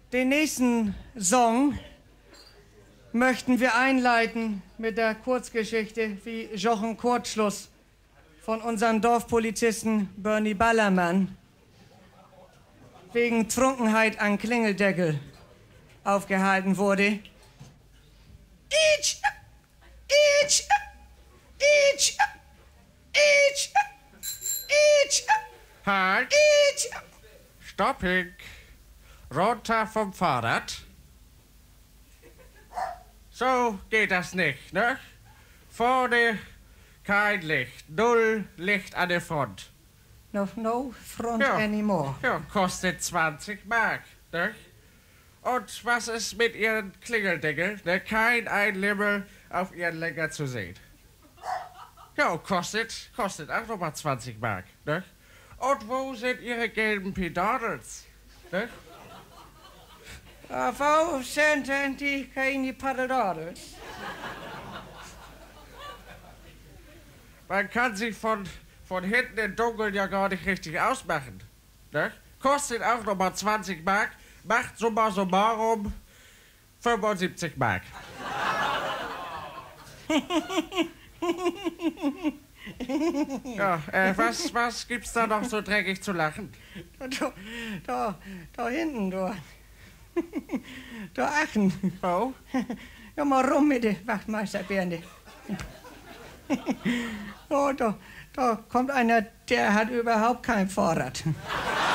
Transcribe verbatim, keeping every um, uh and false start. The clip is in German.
Den nächsten Song möchten wir einleiten mit der Kurzgeschichte wie Jochen Kurzschluss von unserem Dorfpolizisten Bernie Ballermann wegen Trunkenheit an Klingeldeckel aufgehalten wurde. Ich, ich, ich, ich, ich, Halt! ich. Stopping! Runter vom Fahrrad. So geht das nicht, ne? Vorne kein Licht, null Licht an der Front. No, no front Ja. anymore. Ja, kostet zwanzig Mark, ne? Und was ist mit Ihren Klingeldeckel? Ne? Kein Einlimmel auf Ihren Lenker zu sehen. Ja, kostet, kostet auch nochmal zwanzig Mark, ne? Und wo sind Ihre gelben Pedals? Ne? Uh, wo sind denn die keine Paradores? Man kann sich von, von hinten im Dunkeln ja gar nicht richtig ausmachen. Ne? Kostet auch nochmal zwanzig Mark, macht summa summarum fünfundsiebzig Mark. Ja, äh, was, was gibt's da noch so dreckig zu lachen? Da, da, da hinten, da. Da Aachen. Oh? Ja, mal rum mit der Wachtmeister Bernie. Oh, da, da kommt einer, der hat überhaupt kein Fahrrad.